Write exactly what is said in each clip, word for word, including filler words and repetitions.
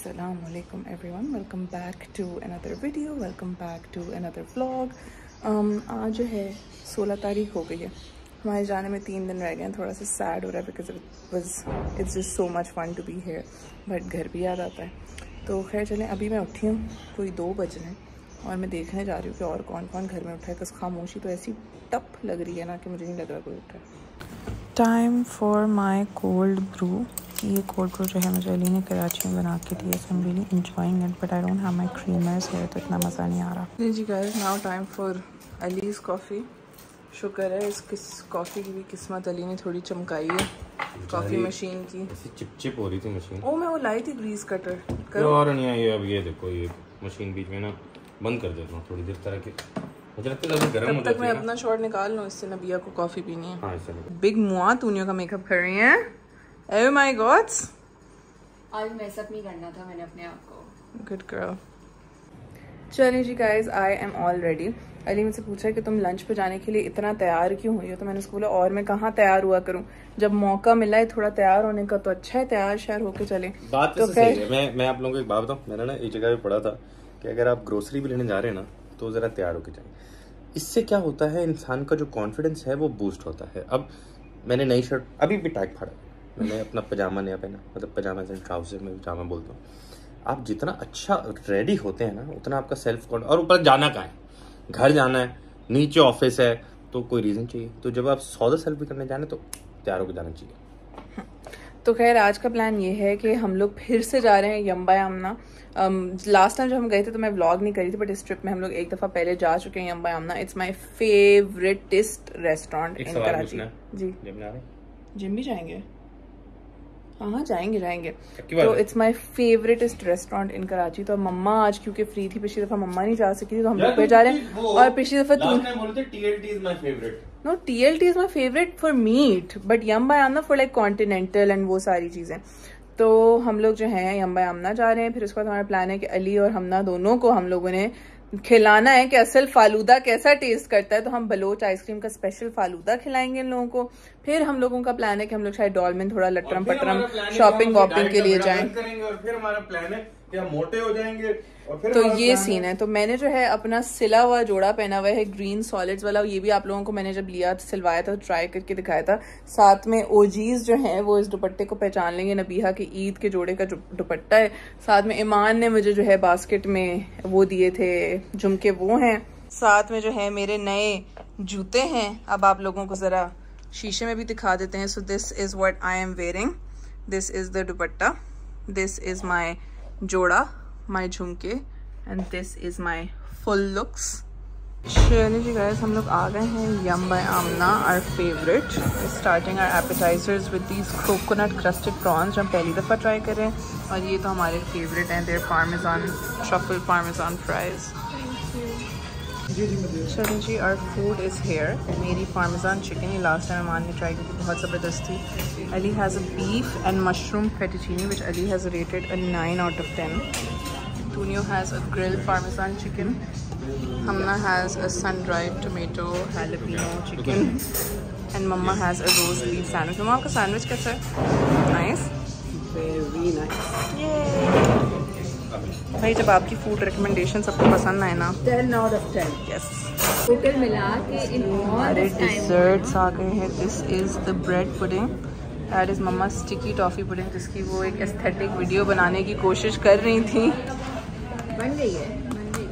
Assalamualaikum everyone, welcome back to another video, welcome back to another vlog. um, आज जो है सोलह तारीख हो गई है, हमारे जाने में तीन दिन रह गए हैं. थोड़ा सा सैड हो रहा है because it was it's just so much fun to be here, but घर भी याद आता है. तो खैर चलें, अभी मैं उठी हूँ, कोई दो बज रहे हैं और मैं देखने जा रही हूँ कि और कौन कौन घर में उठा है. बस खामोशी तो ऐसी टप लग रही है ना कि मुझे नहीं लग रहा कोई उठा है. Time for my cold brew. ये कोल्ड ब्रू जो है मुझे अली ने कराची में बना के दिया, so I am really enjoying it, but I don't have my creamers here, तो इतना मज़ा नहीं आ रहा. जी guys, now time for Ali's coffee. शुक्र है इस किस कॉफ़ी की भी किस्मत अली ने थोड़ी चमकाई है. कॉफ़ी मशीन की ऐसी चिपचिप हो रही थी मशीन. ओ मैं वो लाई थी ग्रीस कटर. करो और नहीं आई. अब ये देखो, ये मशीन बीच में ना बंद कर देता हूँ थोड़ी देर तरह के. मुझे लगता है गर्म हो तब तक मैं अपना शॉट निकाल लूँ, इससे नबिया को कॉफ़ी पीनी है. हाँ, इससे बिग मुआ तूनियों का मेकअप कर रही हैं. Oh my God! आज मेकअप नहीं करना था मैंने अपने आप को. Good girl. चलिए जी guys, I am all ready. Ali मुझसे पूछा कि तुम लंच पे जाने के लिए इतना तैयार क्यों हुई हो, तो मैंने उसको बोला और मैं कहाँ तैयार हुआ करूँ, जब मौका मिला है थोड़ा तैयार होने का तो अच्छा है, तैयार शहर होके चले. बात तो सही है. मैं मैं आप लोगों को एक बात बताऊँ, मैंने ना एक जगह पे पढ़ा था कि अगर आप ग्रोसरी भी लेने जा रहे हैं ना तो ज़रा तैयार होके जाए. इससे क्या होता है, इंसान का जो कॉन्फिडेंस है वो बूस्ट होता है. अब मैंने नई शर्ट अभी भी टैग फाड़ा, मैंने अपना पजामा नया पहना, मतलब पजामा से ट्राउजर में पजामा बोलता हूँ. आप जितना अच्छा रेडी होते हैं ना उतना आपका सेल्फ कॉन्फिडेंस. और ऊपर जाना कहाँ है, घर जाना है, नीचे ऑफिस है, तो कोई रीज़न चाहिए. तो जब आप सौदा सेल्फी करने जाना तो तैयार होकर जाना चाहिए. तो खैर आज का प्लान ये है कि हम लोग फिर से जा रहे हैं यम्बा यामना. लास्ट टाइम जब हम गए थे तो मैं व्लॉग नहीं करी थी, बट इस ट्रिप में हम लोग एक दफ़ा पहले जा चुके हैं यम्बा यामना. It's my favouritest restaurant in Karachi. जी जिम भी जाएंगे. हाँ जाएंगे जाएंगे तो it's my favouritest restaurant in Karachi. तो मम्मा आज क्योंकि फ्री थी, पिछली दफा मम्मा नहीं जा सकी थी तो हम लोग पे जा रहे हैं. और पिछली दफा तुम नो TLT is my favourite for meat, but यम्बा यामना फॉर लाइक कॉन्टिनेंटल एंड वो सारी चीजें. तो हम लोग जो है यम्बा यामना जा रहे हैं. फिर उसके बाद हमारा प्लान है कि अली और हमना दोनों को हम लोगों ने खिलाना है कि असल फालूदा कैसा टेस्ट करता है. तो हम बलोच आइसक्रीम का स्पेशल फालूदा खिलाएंगे इन लोगों को. फिर हम लोगों का प्लान है कि हम लोग शायद डॉल में थोड़ा लटरम पटरम शॉपिंग वॉपिंग के लिए जाएं. और फिर हमारा प्लान है कि हम मोटे हो जाएंगे. और फिर तो ये सीन है. तो मैंने जो है अपना सिला हुआ जोड़ा पहना हुआ है, ग्रीन सॉलिड्स वाला. ये भी आप लोगों को मैंने जब लिया सिलवाया था ट्राई करके दिखाया था. साथ में ओजीज जो हैं वो इस दुपट्टे को पहचान लेंगे, नबीहा के ईद के जोड़े का दुपट्टा है. साथ में ईमान ने मुझे जो है बास्केट में वो दिए थे झुमके, वो हैं. साथ में जो है मेरे नए जूते हैं. अब आप लोगों को जरा शीशे में भी दिखा देते हैं. So this is what I am wearing, this is the dupatta, this is my jora, my jhumke, and this is my full looks. चलिए जी गाइस, हम लोग आ गए हैं यम्बा यामना, our favourite. Starting our appetizers with these coconut crusted prawns जो हम पहली दफ़ा ट्राई कर रहे हैं. और ये तो हमारे फेवरेट हैं, there parmesan truffle parmesan fries. चलो जी, आवर फूड इज़ हेयर. मेरी parmesan chicken last time Iman ने ट्राई की थी, बहुत ज़बरदस्त थी. Ali has a beef and mushroom fettuccine which Ali has rated a nine out of ten. Tunio has a grilled parmesan chicken. Hamna has a sun-dried tomato jalapeno chicken. And Mama has a roast beef sandwich. Mama, आपका sandwich कैसा है? Nice. Very nice. Yay. भाई जब आपकी food recommendation सबको पसंद आए ना, ten out of ten. Yes. Total मिला के इन हमारे डिजर्ट्स आ गए हैं. This is the bread pudding, that is mamma sticky toffee pudding, जिसकी वो एक एस्थेटिक वीडियो बनाने की कोशिश कर रही थी. बन गई है, बन गई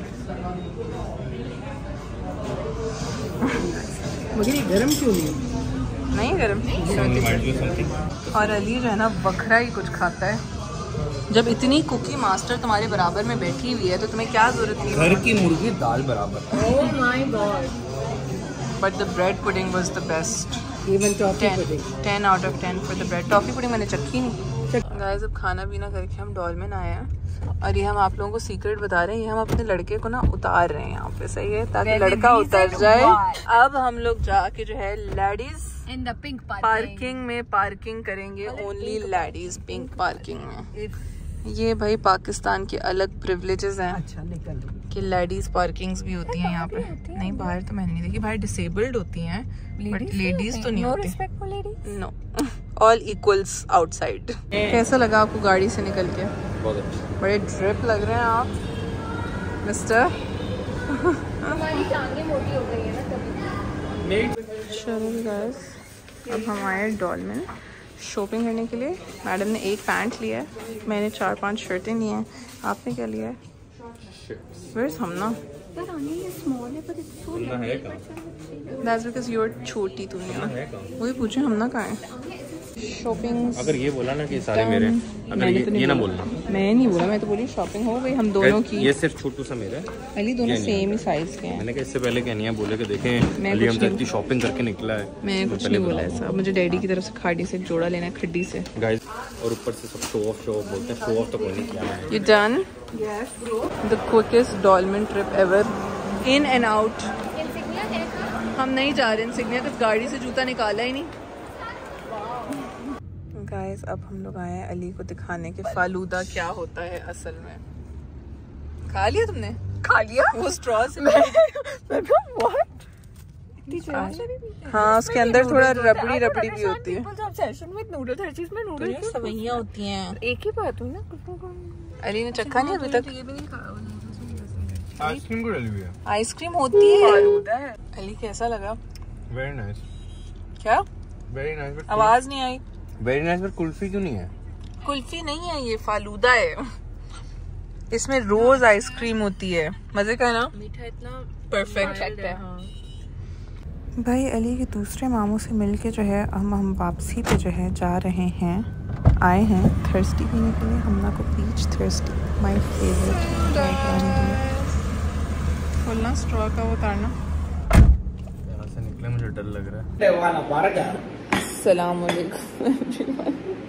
है. मुझे ये गरम क्यों नहीं नहीं गरम. और अली जो है ना बखरा ही कुछ खाता है. जब इतनी कुकी मास्टर तुम्हारे बराबर में बैठी हुई है तो तुम्हें क्या जरूरत नहीं. घर की मुर्गी दाल बराबर. Oh my God. But the bread pudding was the best. Even toffee pudding ten out of ten for the bread. Toffee pudding मैंने चखी नहीं. गाइस, अब खाना पीना करके हम डॉलमेन आए हैं और ये हम आप लोगों को सीक्रेट बता रहे हैं. ये हम अपने लड़के को ना उतार रहे हैं यहाँ पे, सही है, ताकि लड़का उतर जाए. अब हम लोग जाके जो है ladies in the pink parking में पार्किंग करेंगे. ओनली लेडीज पिंक पार्किंग में. ये भाई पाकिस्तान के अलग प्रिविलेजेस हैं। अच्छा निकल कि लेडीज पार्किंग्स भी होती हैं यहाँ पे। नहीं बाहर तो मैंने नहीं देखी, बाहर डिसेबल्ड होती हैं बट लेडीज तो नहीं होती। No, all equals outside. कैसा लगा आपको गाड़ी से निकल के? बहुत अच्छा। बड़े ड्रिप लग रहे हैं आप मिस्टर। हमारी टांगे मोटी हो गई है ना कभी। चलो गाइस, अब हम आए डॉलमेन शॉपिंग करने के लिए। मैडम ने एक पैंट लिया है, मैंने चार पांच शर्टें ली हैं। आपने क्या लिया है? Where's Hamna? That's because you're छोटी दुनिया। वही पूछे हमना कहाँ है? शॉपिंग अगर ये बोला ना कि सारे मेरे, अगर ये, तो ये ना बोलना। मैं नहीं बोला, मैं तो बोली शॉपिंग हो गई हम दोनों की। ये सिर्फ छोटू सा मेरा है, अली दोनों सेम ही साइज के हैं। मैंने कहा इससे पहले क्या नहीं है बोले कि देखें अली हमसे इतनी शॉपिंग करके निकला है। मैं कुछ नहीं बोला ऐसा। मुझे डैडी की तरफ से खाड़ी से जोड़ा लेना है, खड्डी से गाइस। और ऊपर से सब शो ऑफ शो ऑफ बोलते हैं, शो ऑफ तो कोई नहीं किया मैंने। You done? Yes, bro. The quickest dolmen trip ever. In and out. Insignia है कहाँ? हम नहीं जा रहे इंसिग्निया, तो गाड़ी से जूता निकाला ही नहीं। गाइस, अब हम लोग आए हैं अली को दिखाने के फालूदा क्या होता है असल में। खा लिया तुमने? खा लिया? वो स्ट्रॉ से मैं, मैं what? हाँ, उसके अंदर थोड़ा रबड़ी रबड़ी भी होती है। सवैयां होती हैं। एक ही बात हुई ना। अली ने चखा नहीं अभी तक? आइसक्रीम को डाली हुई है। आइसक्रीम होती है। अली कैसा लगा? Very nice. क्या? Very nice. आवाज नहीं आई। Very nice. पर कुल्फी क्यों नहीं है? कुल्फी नहीं है, ये फालूदा है। इसमें रोज आइसक्रीम होती है। मजे का है ना? मीठा इतना परफेक्ट है। हाँ। भाई अली के दूसरे मामों से मिलके जो है हम हम वापसी पे जो है जा रहे हैं, आए हैं थर्स्टी पीने के लिए। हमना को पीच थर्स्टी माय फेवरेट। खोलना स्ट्रॉ का वो तारना। यहाँ से निकले मुझे डर लग रहा है। अस्सलाम वालेकुम।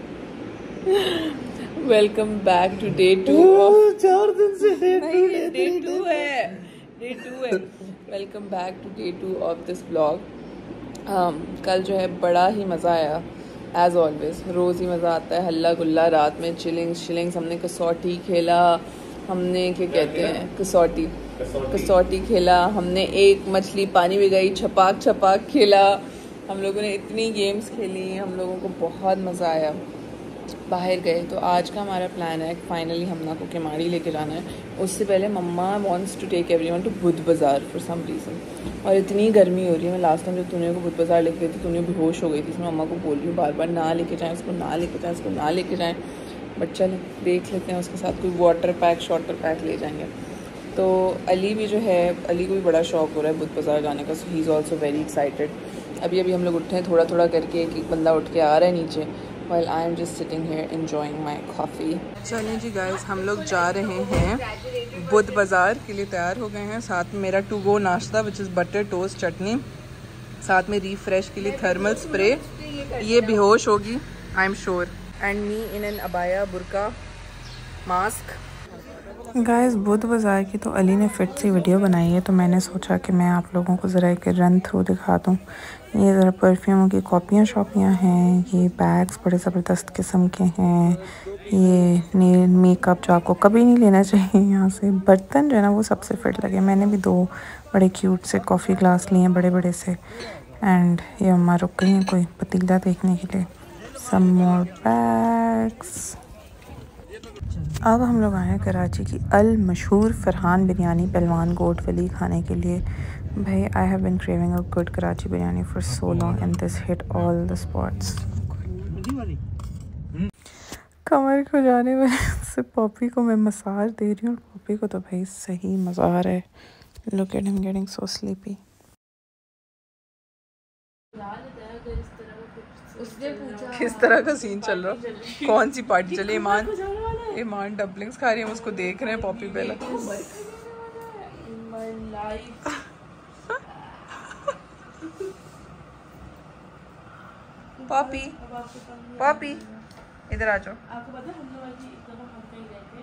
Welcome back to day two. चार दिन से डे टू डे टू है, डे टू है। Welcome back to day two of this blog. कल जो है बड़ा ही मज़ा आया, एज ऑलवेज। रोज़ ही मज़ा आता है, हल्ला गुल्ला, रात में चिलिंग्स शिलिंग्स। हमने कसौटी खेला, हमने क्या कहते हैं कसौटी कसौटी खेला, हमने एक मछली पानी में गई, छपाक छपाक खेला। हम लोगों ने इतनी गेम्स खेली, हम लोगों को बहुत मज़ा आया। बाहर गए तो आज का हमारा प्लान है फाइनली हमना को केमाड़ी लेके जाना है। उससे पहले mamma wants to take everyone to Budh Bazaar for some reason. और इतनी गर्मी हो रही है, मैं लास्ट टाइम जब तूने को बुध बाज़ार लेके गई थी तूने बेहोश हो गई थी। इसमें मम्मा को बोल रही हूँ बार बार ना लेके जाएँ इसको, ना लेके जाएँ इसको, ना लेके जाएँ। बट चल देख लेते हैं, उसके साथ कोई वाटर पैक शॉटर पैक ले जाएंगे। तो अली भी जो है, अली को भी बड़ा शौक हो रहा है बुध बाज़ार जाने का, so he is also very excited. अभी अभी हम लोग उठे हैं, थोड़ा थोड़ा करके एक एक बंदा उठ के आ रहा है नीचे, while I am just sitting here enjoying my coffee. चलें जी गाइस, हम लोग जा रहे हैं बुध बाज़ार के लिए, तैयार हो गए हैं। साथ में मेरा टू गो नाश्ता which is butter toast chutney, साथ में रिफ्रेश के लिए थर्मल स्प्रे। ये बेहोश होगी I am sure. And me in an अबाया बुरका मास्क। गाइस, बुध बाज़ार की तो अली ने फिट सी वीडियो बनाई है, तो मैंने सोचा कि मैं आप लोगों को ज़रा एक रन थ्रू दिखा दूँ। ये ज़रा परफ्यूमों की कॉपियाँ शॉपियाँ हैं, ये बैग्स बड़े ज़बरदस्त किस्म के हैं, ये नेल मेकअप जो आपको कभी नहीं लेना चाहिए यहाँ से। बर्तन जो है ना वो सबसे फिट लगे। मैंने भी दो बड़े क्यूट से कॉफ़ी ग्लास लिए हैं बड़े बड़े से। एंड ये अम्मा रुक गई हैं कोई पतीला देखने के लिए। Some more bags. अब हम लोग आए हैं कराची की अल मशहूर फरहान बिरयानी पहलवान गोट वली खाने के लिए। भाई I have been craving a good Karachi biryani for so long and this hit all the spots. कमर को जाने वजह से पॉपी को मैं मसाज दे रही हूँ, पॉपी को तो भाई सही मज़ा आ रहा है। Look at him getting so sleepy. किस तरह का सीन चल रहा है? कौन सी पार्टी चले? ईमान ईमान डम्पलिंग्स खा रही है, उसको देख रहे हैं पॉपी पहले। पॉपी पॉपी इधर आ जाओ।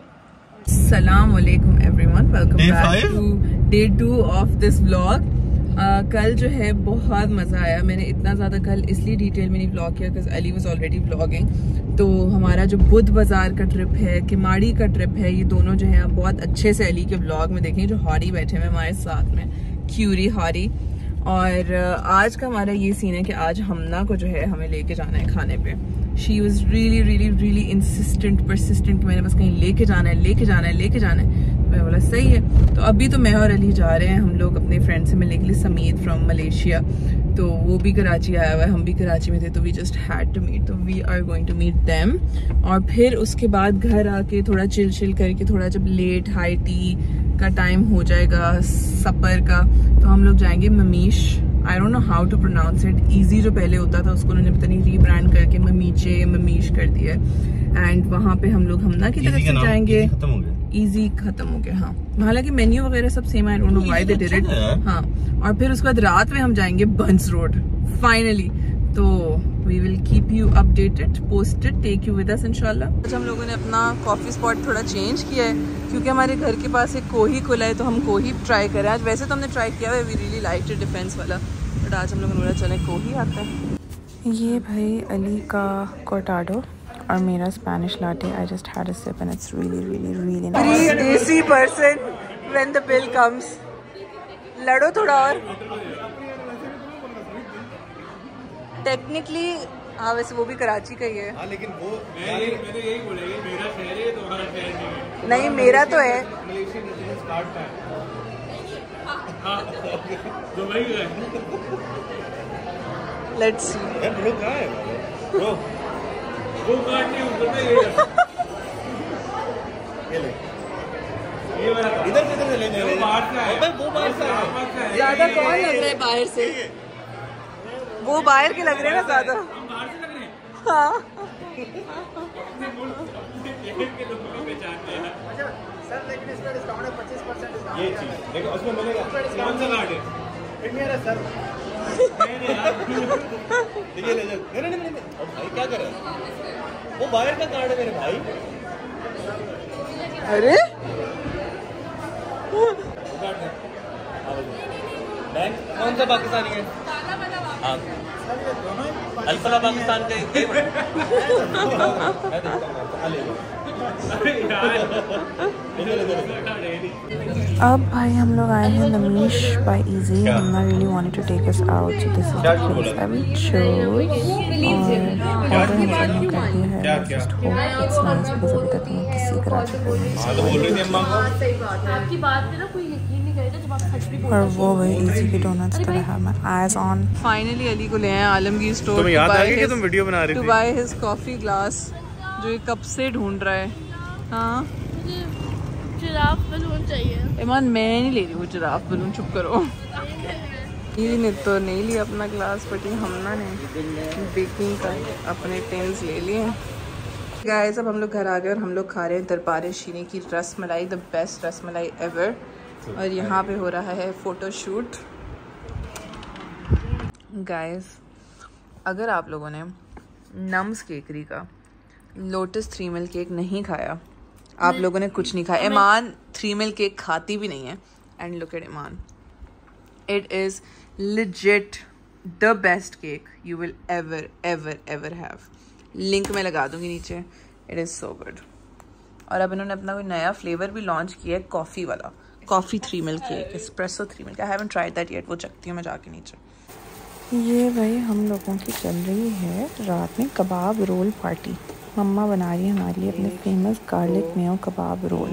अस्सलाम वालेकुम everyone, welcome back to day two of this vlog. Uh, कल जो है बहुत मज़ा आया। मैंने इतना ज़्यादा कल इसलिए डिटेल में नहीं व्लॉग किया because Ali was already vlogging. तो हमारा जो बुध बाज़ार का ट्रिप है, किमाड़ी का ट्रिप है, ये दोनों जो है आप बहुत अच्छे से अली के व्लॉग में देखेंगे। जो हॉरी बैठे हुए हमारे साथ में, क्यूरी हॉरी। और आज का हमारा ये सीन है कि आज हमना को जो है हमें लेके जाना है खाने पे। She was really really really insistent persistent, मैंने बस कहीं लेके जाना है लेके जाना है लेके जाना है। मैं बोला सही है। तो अभी तो मैं और अली जा रहे हैं हम लोग अपने फ्रेंड से मिलने के लिए, समीत फ्रॉम मलेशिया। तो वो भी कराची आया हुआ है, हम भी कराची में थे, तो we just had to meet. तो we are going to meet them. और फिर उसके बाद घर आके थोड़ा चिल चिल करके, थोड़ा जब लेट हाई टी का टाइम हो जाएगा सपर का, तो हम लोग जाएंगे ममीश। I don't know how to pronounce it. ईजी जो पहले होता था उसको उन्होंने पता नहीं रीब्रांड करके ममीचे ममीश कर दिया है। एंड वहाँ पे हम लोग हमना की तरफ से जाएंगे। खत्म हो गया, इजी खत्म हो गया। हाँ, हालांकि मेन्यू वगैरह सब same, I don't know why they did it. हाँ, और फिर उसके बाद रात में हम जाएंगे बंस रोड फाइनली। तो we will keep you updated, posted, take you with us इंशाल्लाह। आज हम लोगों ने अपना कॉफी स्पॉट थोड़ा चेंज किया है क्योंकि हमारे घर के पास एक कोही खुला है, तो हम कोही ट्राई करें आज। वैसे तो हमने ट्राई किया है, we really like it, Defence वाला, बट आज हम लोगों ने बोला चले कोही आता है। ये भाई अली का कोर्टाडो और मेरा Spanish latte. I just had a sip and it's really really really nice. Desi person when the bill comes. लड़ो थोड़ा और। टेक्निकली हाँ, वैसे वो भी कराची का ही है। हाँ, लेकिन वो मैंने यही बोला ये मेरा शहर है, तुम्हारा शहर नहीं है। नहीं, मेरा तो है। मलेशियन रेजिडेंस कार्ड का हां, दुबई का है। Let's see. यार ब्रो कहां है ब्रो? वो कार्ड नहीं ऊपर में ये ये ले, ये वाला इधर से इधर से लेने वो बाहर का है। वो बाहर का है। ज्यादा कौन लग रहा है बाहर से? वो बाहर के लग रहे हैं ना ज्यादा। हम बाहर से लग रहे हैं। हाँ सर, लेकिन इसका डिस्काउंट है पच्चीस परसेंट डिस्काउंट। ये चीज देखो उसमें मिलेगा। कौन सा कार्ड है? इंडिया है सर। नहीं यार, देखिए ले चल। नहीं नहीं नहीं, अब भाई क्या कर रहा है? वो बाहर का कार्ड है मेरे भाई। अरे बैंक कौन सा पाकिस्तानी है? हाँ, अल्फला पाकिस्तान का एक मैं देखता हूँ। ले लो। अब भाई हम लोग आए हैं नमीश बाय इजी। Hamna really wanted to take us out, so this is the place I will show. और ऑर्डर हम सब ने कर दिया है। Just hope it's nice because अभी तक मैं किसी कराची को नहीं हाँ, तो बोल रही थी अम्मा को। सही बात है आपकी बात पे ना, कोई यकीन नहीं करेगा जब आप सच भी बोल। और वो भाई इजी के डोनट्स पर है my eyes on. Finally Ali को ले आए आलमगीर स्टोर। तुम्हें याद आ गया कि तुम वीडियो बना रही थी? To buy his coffee glass, जो ये कब से ढूंढ रहा है। हाँ, मुझे जिराफ बलून चाहिए। ईमान मैं नहीं ले रही वो जिराफ बलून, चुप करो। ये ने तो नहीं लिया अपना ग्लास, बट ये हमना ने बेकिंग का अपने टिन्स ले लिए। गाइस अब हम लोग घर आ गए और हम लोग खा रहे हैं दरबार शीनी की रस मलाई, द बेस्ट रस मलाई एवर। और यहाँ पे हो रहा है फोटो शूट। गाइस अगर आप लोगों ने नम्स केकरी का लोटस थ्री मिल केक नहीं खाया, आप लोगों ने कुछ नहीं खाया। ईमान थ्री मिल केक खाती भी नहीं है। And look at Iman, it is legit the best cake you will ever ever ever have. Link मैं लगा दूंगी नीचे। It is so good. और अब इन्होंने अपना कोई नया फ्लेवर भी लॉन्च किया है, कॉफ़ी वाला, coffee three milk cake, espresso three milk. I haven't tried that yet, वो चखती हूँ मैं जाके नीचे। ये भाई हम लोगों की चल रही है रात में कबाब रोल पार्टी। मम्मा बना रही है हमारे लिए अपने famous garlic mayo kebab roll.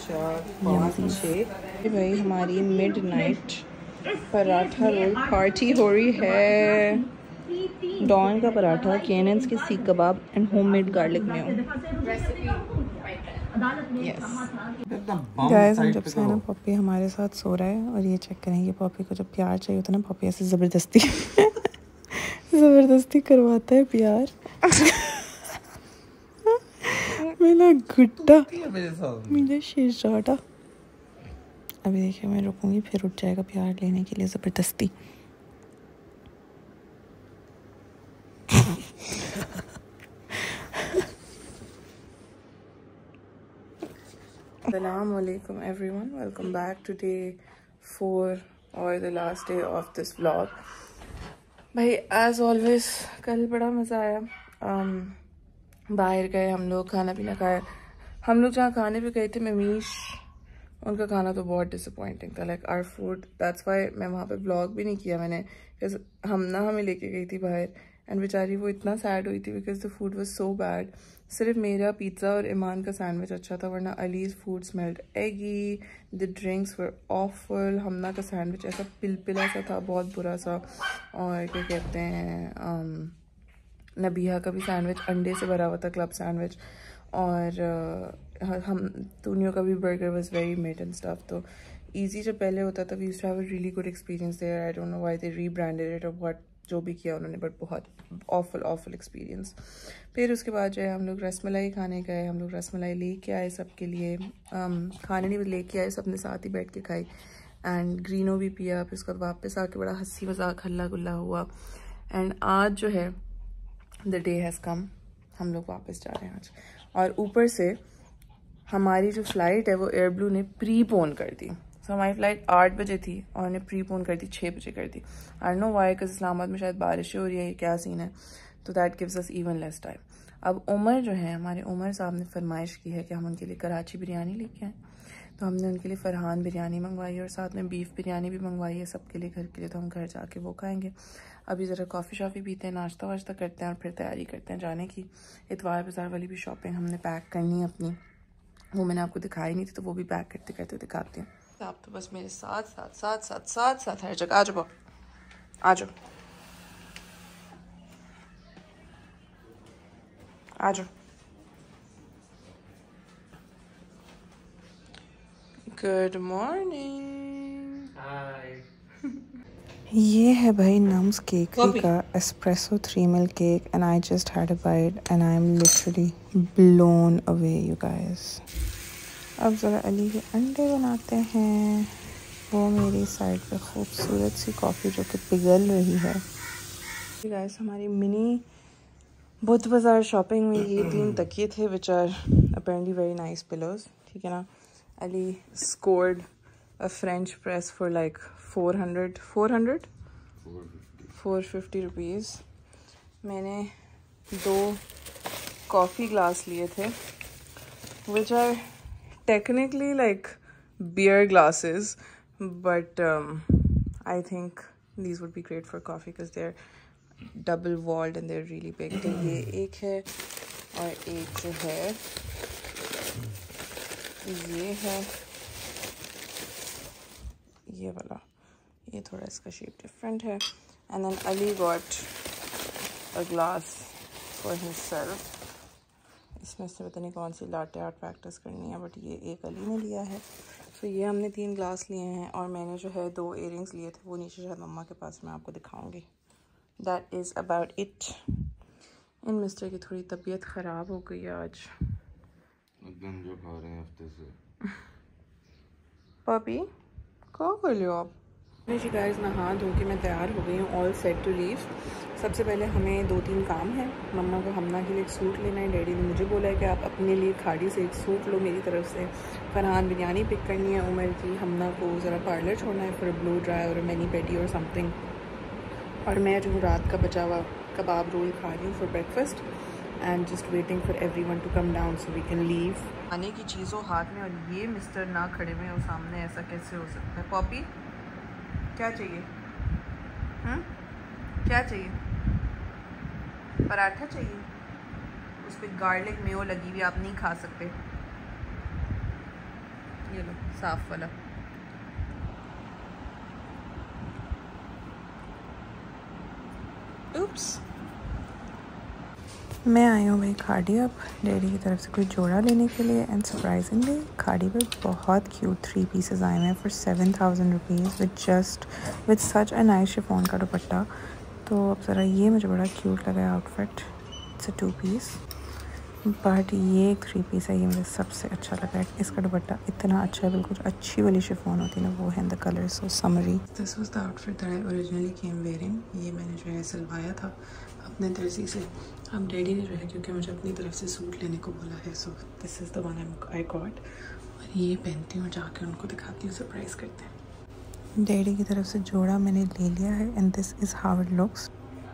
ये भाई हमारी midnight paratha roll party हो रही है। डॉन का पराठा, केनन्स के seekh kebab and homemade garlic mayo. Guys हम जब से है ना पप्पी हमारे साथ सो रहा है, और ये चेक करेंगे पप्पी को जब प्यार चाहिए होता है ना, पप्पी ऐसे ज़बरदस्ती ज़बरदस्ती करवाता है प्यार। मेरा गुड्डा, मेरा शेरजादा। अभी देखिए मैं रुकूंगी, फिर उठ जाएगा प्यार लेने के लिए ज़बरदस्ती। Assalamu alaikum everyone, welcome back to day four और the last day of this vlog. भाई एज ऑलवेज कल बड़ा मज़ा आया। um, बाहर गए हम लोग, खाना पीना खाया। हम लोग जहाँ खाने पे गए थे ममीश, उनका खाना तो बहुत डिसअपॉइंटिंग था। Like our food, that's why मैं वहाँ पे ब्लॉग भी नहीं किया मैंने, बिकॉज हम ना हमें लेके गई थी बाहर एंड बेचारी वो इतना सैड हुई थी because the food was so bad. सिर्फ मेरा पिज़्ज़ा और ईमान का सैंडविच अच्छा था, वरना Ali's food smelled eggy, the drinks were awful. Hamna का सैंडविच ऐसा पिलपिला सा था, बहुत बुरा सा। और क्या कहते हैं, um, नबिया का भी सैंडविच अंडे से भरा हुआ था, क्लब सैंडविच। और uh, हम तूनियों का भी burger was very made and stuff. तो ईजी जब पहले होता था, we used to have a really good experience there. I don't know why they rebranded it और व्हाट, जो भी किया उन्होंने, बट बहुत ऑफुल ऑफुल एक्सपीरियंस। फिर उसके बाद जो है हम लोग रसमलाई खाने गए। हम लोग रसमलाई लेके आए सबके लिए, um, खाने नहीं लेके आए, सबने साथ ही बैठ के खाई एंड ग्रीनो भी पिया। फिर उसके बाद वापस आके बड़ा हंसी मजाक हल्ला गुल्ला हुआ। एंड आज जो है द डे हैज़ कम, हम लोग वापस जा रहे हैं आज। और ऊपर से हमारी जो फ़्लाइट है वो एयरब्लू ने प्री पोन कर दी। सो so, हमारी फ़्लाइट आठ बजे थी और उन्हें प्री पोन कर दी, छः बजे कर दी। I know why, because Islamabad में शायद बारिश हो रही है, ये क्या सीन है, तो that gives us even less time. अब उमर जो है, हमारे उमर साहब ने फरमाइश की है कि हम उनके लिए कराची बिरयानी लेके आएँ, तो हमने उनके लिए फरहान बिरयानी मंगवाई और साथ में बीफ बिरयानी भी मंगवाई है सबके लिए, घर के लिए। तो हम घर जाके वो खाएंगे। अभी ज़रा कॉफ़ी शॉफ़ी पीते हैं, नाश्ता वाश्ता करते हैं और फिर तैयारी करते हैं जाने की। इतवार बाज़ार वाली भी शॉपिंग हमने पैक करनी है अपनी, वो मैंने आपको दिखाई नहीं थी, तो वो भी पैक करते करते दिखाती हूँ। आप तो बस मेरे साथ साथ साथ साथ साथ साथ हर जगह आ जाओ, आ जाओ आ जाओ। Good morning. हाय। ये है भाई नम्स केकरी का espresso three milk cake and I just had a bite and I am literally blown away you guys. अब ज़रा अली के अंडे बनाते हैं। वो मेरी साइड पे खूबसूरत सी कॉफ़ी जो कि पिघल रही है। गाइस हमारी मिनी बुध बाज़ार शॉपिंग में ये तीन तकिए थे which are apparently very nice pillows, ठीक है ना। Ali scored a French press for like four hundred four hundred four fifty rupees. मैंने दो कॉफ़ी ग्लास लिए थे which are technically like beer glasses, but um, I think these would be great for coffee because they're double walled and they're really big. तो ये एक है और एक जो है ये है, ये वाला, ये थोड़ा इसका शेप डिफरेंट है। and then Ali got a glass for himself. इसमें से पता नहीं कौन सी लाटे आर्ट प्रैक्टिस करनी है, बट ये एक अली ने लिया है। तो ये हमने तीन ग्लास लिए हैं और मैंने जो है दो इयरिंग्स लिए थे, वो नीचे शायद मम्मा के पास, मैं आपको दिखाऊंगी। That is about it. इन मिस्टर की थोड़ी तबीयत ख़राब हो गई है आज, जो खा रहे हैं हफ्ते से। पापी क्या कर लियो आप? जी गाइस, नहा धो के मैं तैयार हो गई हूँ, ऑल सेट टू लीव। सबसे पहले हमें दो तीन काम है। मम्मा को हमना के लिए एक सूट लेना है। डैडी ने मुझे बोला है कि आप अपने लिए खाड़ी से एक सूट लो मेरी तरफ से। फरहान बिरयानी पिक करनी है उमर की। हमना को ज़रा पार्लर छोड़ना है फॉर ब्लो ड्राई और मैनी पेटी और समथिंग। और मैं जो रात का बचा हुआ कबाब रोल खा रही हूँ for breakfast and just waiting for everyone to come down so we can leave. खाने की चीज़ों हाथ में और ये मिस्टर ना खड़े हुए और सामने, ऐसा कैसे हो सकता है? पॉपी क्या चाहिए? हम्म क्या चाहिए? पराठा चाहिए? उस पर गार्लिक मेयो लगी हुई, आप नहीं खा सकते। ये लो साफ वाला। उप्स। मैं आई हूँ भाई खाड़ी अब डैडी की तरफ से कोई जोड़ा लेने के लिए एंड सरप्राइजिंगली खाड़ी पर बहुत क्यूट थ्री पीसेस आए हैं for seven thousand rupees with just with such a nice chiffon का दुपट्टा। तो अब ज़रा ये मुझे बड़ा क्यूट लगा outfit. It's a two piece but ये एक थ्री पीस है, ये मुझे सबसे अच्छा लगा है। इसका दुपट्टा इतना अच्छा है, बिल्कुल अच्छी वाली शिफॉन होती है ना वो है। The colour so summery. This was the outfit that I originally came wearing. ये मैंने जो है सिलवाया था अपने दर्जी से। अब डैडी ने जो है क्योंकि मुझे अपनी तरफ से सूट लेने को बोला है, so this is the one I got. और ये पहनती हूँ, जाकर उनको दिखाती हूँ, सरप्राइज़ करते हैं। डैडी की तरफ से जोड़ा मैंने ले लिया है and this is how it looks.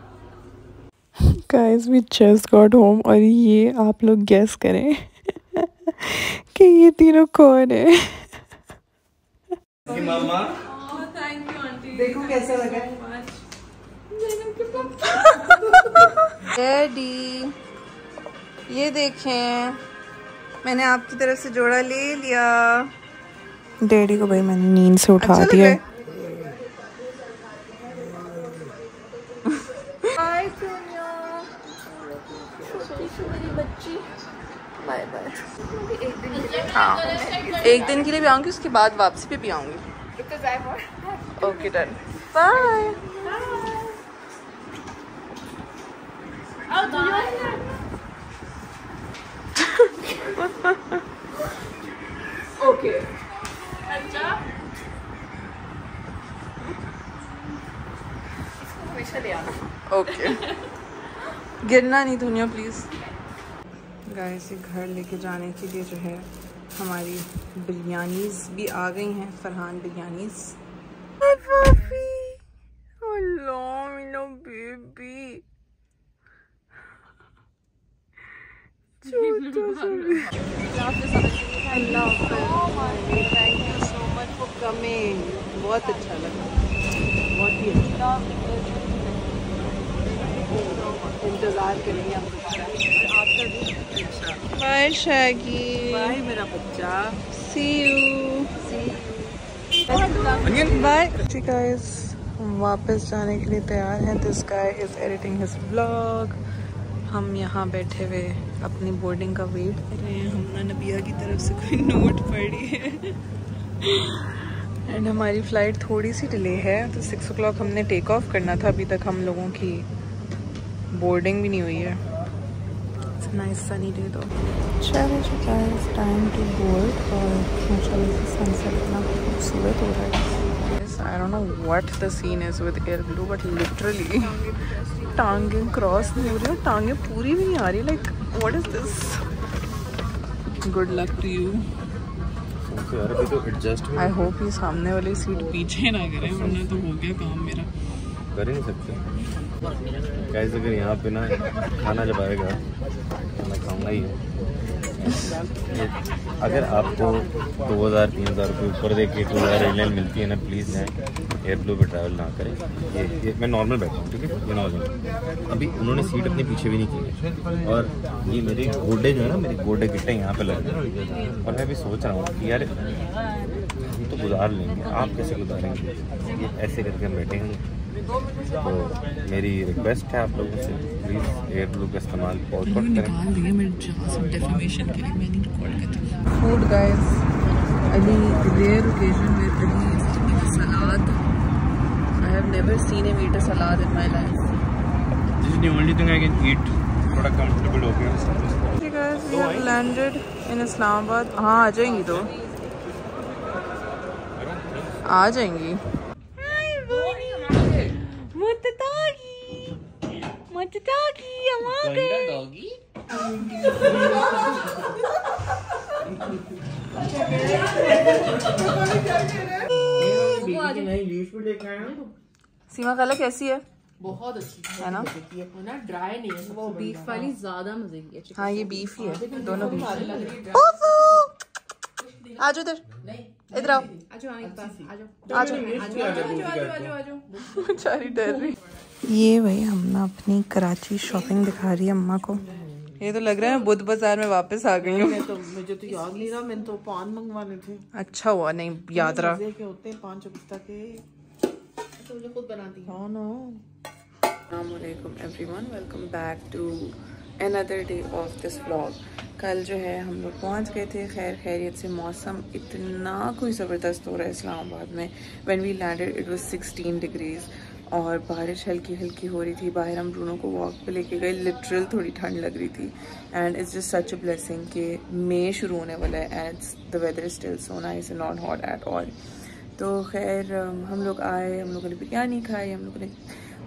Guys we just got home और ये आप लोग गेस करें कि ये तीनों कौन है। मामा देखो कैसा लगा डैडी, ये देखें मैंने आपकी तरफ से जोड़ा ले लिया। डैडी को भाई मैंने नींद से उठा अच्छा दिया। बाय सोनिया, मेरी बच्ची, बाय बाय। हाँ एक दिन के लिए भी आऊँगी, उसके बाद वापसी पे भी आऊँगी। Okay done, bye. ओके अच्छा ओके गिरना नहीं दुनिया प्लीज। गाइस ये घर लेके जाने के लिए जो है हमारी बिरयानीज भी आ गई हैं, Farhan Biryanis. Baby thank you so much for coming, बहुत अच्छा लगा, बहुत ही अच्छा। इंतजार करेंगे हम दोबारा। बाय शैगी, बाय मेरा बच्चा, see you see you bye. Guys वापस जाने के लिए तैयार हैं। This guy is editing his vlog. हम यहाँ बैठे हुए अपनी बोर्डिंग का वेट कर रहे हैं। हमने नबिया की तरफ से कोई नोट पढ़ी है एंड हमारी फ़्लाइट थोड़ी सी डिले है, तो सिक्स ओ क्लॉक हमने टेक ऑफ करना था। अभी तक हम लोगों की बोर्डिंग भी नहीं हुई है। इट्स नाइस सनी डे तो। चलो गाइस टाइम टू बोर्ड और माशाल्लाह से सनसेट इतना खूबसूरत हो रहा है। I don't know what the scene is with Air Blue, but literally टांगे क्रॉस नहीं हो रही, टांगे पूरी भी नहीं आ रही। Like what is this? Good luck to you. I hope ये सामने वाली सीट पीछे ना करे, वरना तो हो गया काम मेरा। कर ही नहीं सकते गाइस। अगर यहाँ पे ना खाना जब आएगा तो मैं खाऊंगा ही है। अगर आपको दो हज़ार तीन हज़ार रुपये ऊपर दे के टू हज़ार एयरलाइन मिलती है ना, प्लीज़ जाएँ, एयर ब्लू पे ट्रैवल ना करें। ये ये मैं नॉर्मल बैठा हूँ, ठीक है, ये नॉर्मल। अभी उन्होंने सीट अपने पीछे भी नहीं की और ये मेरे गोडे जो है ना, मेरे गोडे गिट्टे यहाँ पे लग रहे हैं। और मैं भी सोच रहा हूँ कि यार हम तो गुजार लेंगे, आप कैसे गुजारेंगे? ये ऐसे करके हम बैठेंगे। तो मेरी रिक्वेस्ट है आप लोगों से, प्लीज़ एयर ब्लू का इस्तेमाल बहुत करें। निकाल दिए मेरे डेफिमेशन के लिए, मैं नहीं रिकॉर्ड करती। Food guys, Ali rare occasion with Ali salad. I have never seen him eat a salad in my life. This is the only thing I can eat. थोड़ा कंफर्टेबल हो गया। Guys we have landed in Islamabad. हाँ आ जाएंगी, तो आ जाएंगी। सीमा खाला कैसी है? बहुत अच्छी है ना, ना ड्राई नहीं है, वो बीफ वाली ज्यादा मजे की है। हाँ ये बीफ ही है, दोनों बीफ। आ जाओ इधर, इधर आओ, आ जाओ। बेचारी डर रही। ये भाई हम ना अपनी कराची शॉपिंग दिखा रही है अम्मा को। ये तो लग रहा है मैं बुध बाजार में वापस आ गई हूँ। तो मुझे तो याद नहीं रहा, मैंने तो पान मंगवाने थे। अच्छा हुआ नहीं याद रहा। के होते हैं पान चुकता के, तो मुझे खुद बनाती हाँ ना। अस्सलाम वालेकुम everyone, welcome back to another day of this vlog. कल जो है हम लोग पहुँच गए थे खैर खैरियत से। मौसम इतना कोई ज़बरदस्त हो रहा है इस्लामाबाद में। When we landed it was sixteen degrees और बारिश हल्की हल्की हो रही थी। बाहर हम ब्रूनो को वॉक पे लेके गए, लिटरल थोड़ी ठंड लग रही थी। And it's just such a blessing कि मई शुरू होने वाला है and the weather is still so nice and not hot at all. तो खैर हम लोग आए, हम लोगों ने बिरयानी खाई, हम लोगों ने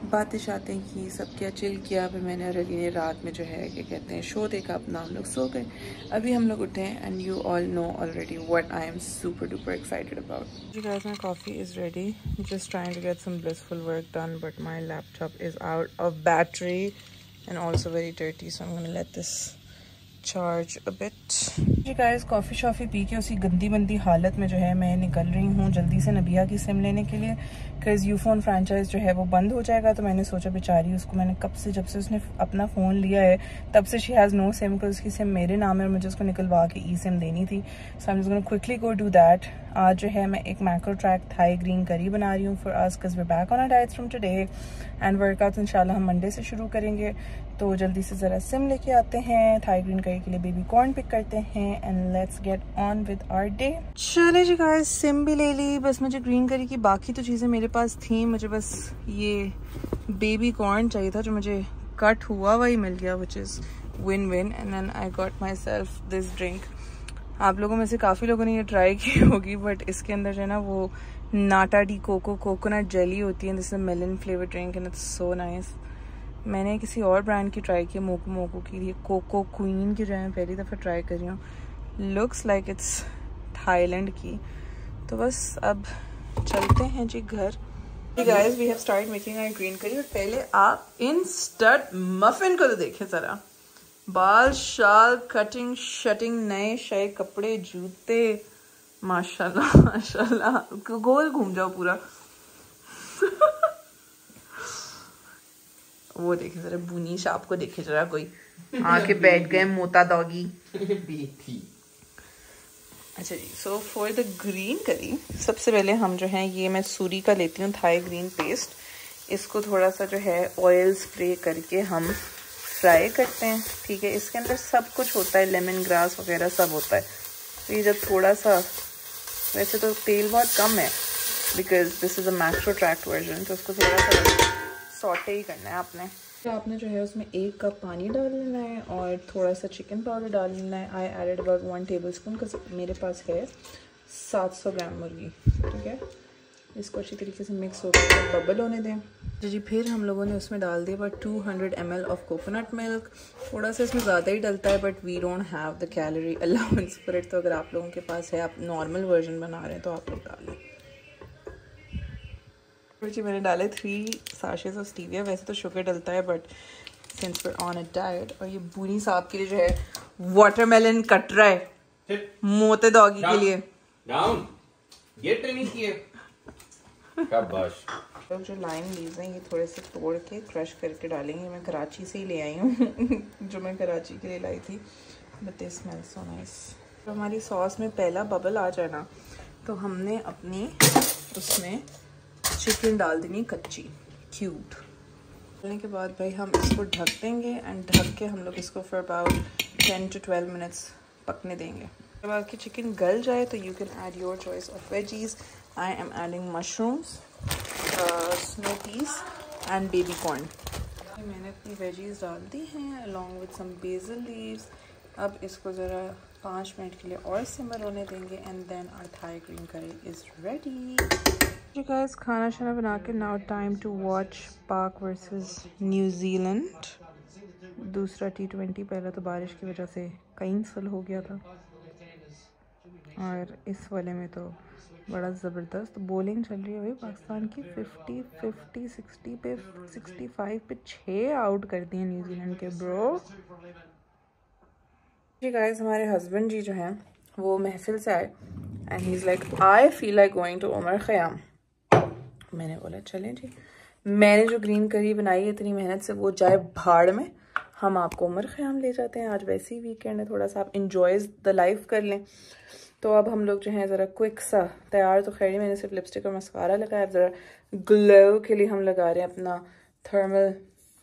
बातें शातें की, सब क्या चिल किया। फिर मैंने और अली ने रात में जो है क्या कहते हैं शो देखा अपना, हम लोग सो गए। अभी हम लोग उठे हैं and you all know already what I am super duper excited about. जी guys, my coffee is ready, just trying to get some blissful work done but my laptop is out of battery and also very dirty, so I am gonna let this charge a bit. जी guys, coffee शॉफ़ी पी के उसी गंदी मंदी हालत में जो है मैं निकल रही हूँ जल्दी से नबिया की सिम लेने के लिए, बिकॉज यूफोन फ्रेंचाइज जो है वो बंद हो जाएगा। तो मैंने सोचा बेचारी उसको, मैंने कब से जब से उसने अपना फ़ोन लिया है तब से she has no SIM, because उसकी सिम मेरे नाम है और मुझे उसको निकलवा के ई सिम देनी थी। So I am just gonna quickly go do that. आज जो है मैं एक मैक्रो ट्रैक थाई ग्रीन करी बना रही हूँ for us, because we back on our diets from today and workouts इंशाल्लाह हम मंडे से शुरू करेंगे। तो जल्दी से ज़रा सिम लेके आते हैं, थाई ग्रीन करी के लिए बेबी कॉर्न पिक करते हैं and let's get on with our day. चले जी गाइस, सिम भी ले ली, बस मुझे ग्रीन करी की बाकी तो चीज़ें मेरे पास थी, मुझे बस ये बेबी कॉर्न चाहिए था जो मुझे कट हुआ वही मिल गया, which is win win. And then I got myself this drink. आप लोगों में से काफ़ी लोगों ने ये ट्राई की होगी, बट इसके अंदर जो है ना वो nata de coco coconut jelly होती है, this is melon flavour drink and it's so nice. मैंने किसी और ब्रांड की ट्राई की, मोको मोको की, ये कोको क्वीन की जो है मैं पहली दफ़ा ट्राई कर रही हूँ, लुक्स लाइक इट्स थाईलैंड की। तो बस अब चलते हैं जी घर। Guys, we have start making our green curry, but पहले आप इंस्टेंट मफिन को तो देखें ज़रा, बाल शाल कटिंग शटिंग, नए शए कपड़े जूते, माशाल्लाह माशाल्लाह, गोल घूम जाओ पूरा। वो देखे जरा बुनीश, आपको देखे जरा कोई आके बैठ गए मोता डॉगी। अच्छा जी, so for the green curry सबसे पहले हम जो है ये मैं सूरी का लेती हूँ थाई ग्रीन पेस्ट, इसको थोड़ा सा जो है ऑयल स्प्रे करके हम फ्राई करते हैं। ठीक है, इसके अंदर सब कुछ होता है, लेमन ग्रास वगैरह सब होता है। तो ये जब थोड़ा सा, वैसे तो तेल बहुत कम है because this is a macro tracked version, तो उसको थोड़ा सा सॉटे ही करना है आपने। तो आपने जो है उसमें एक कप पानी डाल लेना है और थोड़ा सा चिकन पाउडर डाल लेना है। I added about one tablespoon, का मेरे पास है सात सौ ग्राम मुर्गी। ठीक है, इसको अच्छी तरीके से मिक्स होकर बबल होने दें। तो जी फिर हम लोगों ने उसमें डाल दिया about two hundred m l of coconut milk. थोड़ा सा इसमें ज़्यादा ही डलता है but we don't have the calorie allowance for it, तो अगर आप लोगों के पास है, आप नॉर्मल वर्जन बना रहे हैं तो आप लोग डाल लें। जी मैंने डाले थ्री साशेस ऑफ स्टीविया, वैसे तो शुगर डलता है but since we are on a diet. और ये बूनी साहब के लिए जो है वाटरमेलन कट रहा है मोते डॉगी के लिए। डाउन ये ट्रेनिंग की है। शाबाश। तो जो लाइम लीव्स हैं ये थोड़े से तोड़ के क्रश करके डालेंगे, मैं कराची से ही ले आई हूँ जो मैं कराची के लिए लाई थी, but this smells so nice. तो हमारी सॉस में पहला बबल आ जाए ना तो हमने अपनी उसमें चिकन डाल देनी कच्ची क्यूब्ड। डालने के बाद भाई हम इसको ढक देंगे एंड ढक के हम लोग इसको for about ten to twelve minutes पकने देंगे। उसके बाद कि चिकन गल जाए तो you can add your choice of veggies. I am adding mushrooms, snow peas and baby corn. मैंने अपनी वेजीज डाल दी हैं along with some basil leaves. अब इसको ज़रा पाँच मिनट के लिए और सिमर होने देंगे and then our Thai green curry is ready. जी गाइस, खाना शाना बना के now time to watch Pak versus New Zealand, दूसरा टी ट्वेंटी। पहला तो बारिश की वजह से कैंसिल हो गया था और इस वाले में तो बड़ा ज़बरदस्त बॉलिंग चल रही है भाई पाकिस्तान की। फिफ्टी फिफ्टी सिक्सटी पे सिक्सटी फाइव पे छः आउट कर दिए न्यूजीलैंड के ब्रो। जी गाइस, हमारे हस्बैंड जी जो हैं वो महफिल से आए and he is like I feel like going to Umar Khayyam. मैंने बोला चलें जी, मैंने जो ग्रीन करी बनाई है इतनी मेहनत से वो जाए भाड़ में, हम आपको उमर ख़याम ले जाते हैं। आज वैसे ही वीकेंड है, थोड़ा सा आप इंजॉयज द लाइफ कर लें। तो अब हम लोग जो हैं ज़रा क्विक सा तैयार तो खैर, मैंने सिर्फ लिपस्टिक और मस्कारा लगाया, अब ज़रा ग्लो के लिए हम लगा रहे हैं अपना थर्मल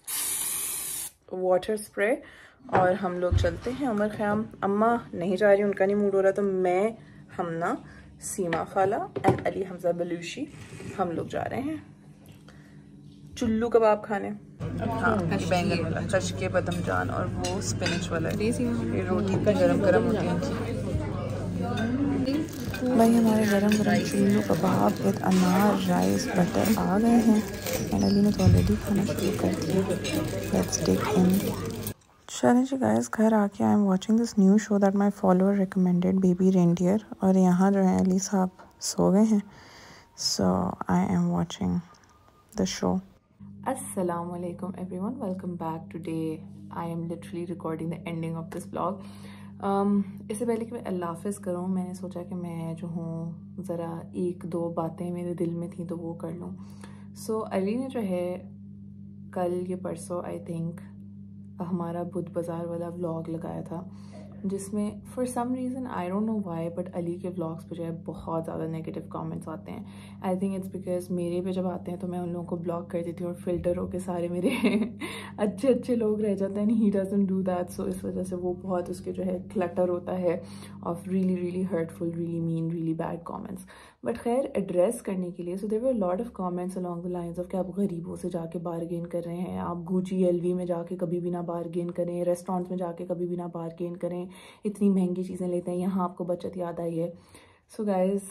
वाटर स्प्रे और हम लोग चलते हैं उमर ख़याम। अम्मा नहीं जा रही, उनका नहीं मूड हो रहा, तो मैं, हमना, सीमा खाला एंड अली हमजा बलूशी हम लोग जा रहे हैं चुल्लू कबाब खाने। हाँ, बैंगन वाला, कश के बदम जान और वो स्पिनच वाला है। ये रोटी भी गरम गरम होती है। भाई हमारे गरम गरम चूल्लू कबाब विद अनार राइस बटर आ गए हैं एंड अली ने तो ऑलरेडी खाना शुरू कर दिया। Let's take in. चलें जी गाइस, घर आके I am watching this new show that my follower recommended, baby reindeer. और यहाँ जो है अली साहब सो गए हैं, so I am watching the show. Assalamu alaikum everyone, welcome back. Today I am literally recording the ending of this vlog. um, इससे पहले कि मैं अल्लाह हाफ़िज़ करूँ, मैंने सोचा कि मैं जो हूँ ज़रा एक दो बातें मेरे दिल में थी तो वो कर लूँ। सो so, अली ने जो है कल ये परसों आई थिंक हमारा बुध बाज़ार वाला व्लॉग लगाया था, जिसमें for some reason I don't know why but Ali के व्लॉग्स पे जो है बहुत ज़्यादा नेगेटिव कमेंट्स आते हैं। आई थिंक इट्स बिकॉज मेरे पे जब आते हैं तो मैं उन लोगों को ब्लॉक कर देती हूँ और फिल्टर होके सारे मेरे अच्छे अच्छे लोग रह जाते हैं। He doesn't do that, so इस वजह से वो बहुत उसके जो है क्लटर होता है of really really hurtful, really mean, really bad comments. बट खैर एड्रेस करने के लिए so there were lot of comments along the lines of कि आप गरीबों से जाके बारगेन कर रहे हैं, आप गुची एलवी में जाके कभी भी ना बारगेन करें, रेस्टोरेंट्स में जाके कभी भी ना बारगेन करें, इतनी महंगी चीज़ें लेते हैं, यहाँ आपको बचत याद आई है। So guys,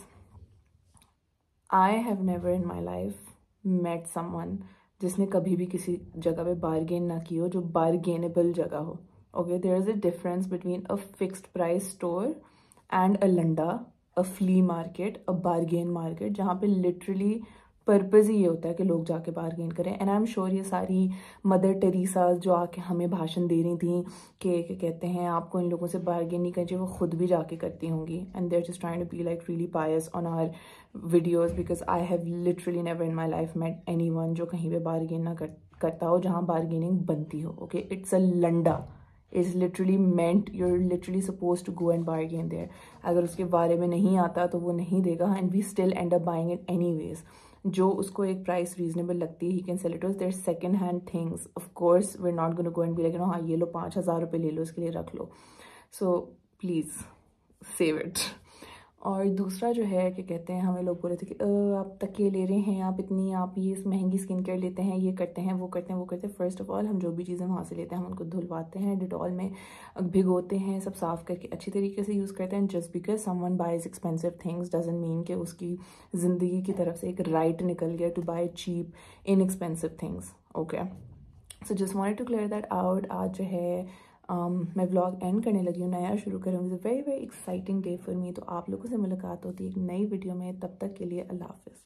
I have never in my life met someone जिसने कभी भी किसी जगह पे बारगेन ना की हो जो बारगेनेबल जगह हो। Okay, there is a difference between a fixed price store and a landa, a flea market, a bargain market, जहाँ पे लिटरली पर्पज़ ही ये होता है कि लोग जाके बारगेन करें। एंड आई एम श्योर ये सारी मदर टेरेसा जो आके हमें भाषण दे रही थी कि क्या कहते हैं आपको इन लोगों से बारगेन नहीं करनी चाहिए, वो खुद भी जाके करती होंगी। And there just trying to be like really pious on our videos, because I have literally never in my life met anyone जो कहीं पे बारगेन ना कर, करता हो जहाँ बारगेनिंग बनती हो। Okay, it's a landa, is literally meant you're literally supposed to go and bargain there. अगर उसके बारे में नहीं आता तो वो नहीं देगा and we still end up buying it anyways. जो उसको एक प्राइस रीजनेबल लगती है he can sell it to us. There's second hand things, of course we're not going to go and be like you know हाँ ये लो पाँच हज़ार रुपये ले लो इसके लिए रख लो। So please save it. और दूसरा जो है कि कहते हैं हमें लोग बोल रहे थे कि आप तकिए ले रहे हैं, आप इतनी आप ये महंगी स्किन केयर लेते हैं, ये करते हैं वो करते हैं वो करते हैं। फर्स्ट ऑफ ऑल हम जो भी चीज़ें वहाँ से लेते हैं हम उनको धुलवाते हैं, डिटॉल में भिगोते हैं, सब साफ़ करके अच्छी तरीके से यूज़ करते हैं। Just because someone buys expensive things doesn't mean कि उसकी ज़िंदगी की तरफ से एक राइट निकल गया to buy cheap inexpensive things. Okay, so just wanted to clear that out. आज जो है Um, मैं व्लॉग एंड करने लगी हूँ, नया शुरू करूँगी। Very very exciting day for me. तो आप लोगों से मुलाकात होती है एक नई वीडियो में, तब तक के लिए अल्लाह हाफ़िज़।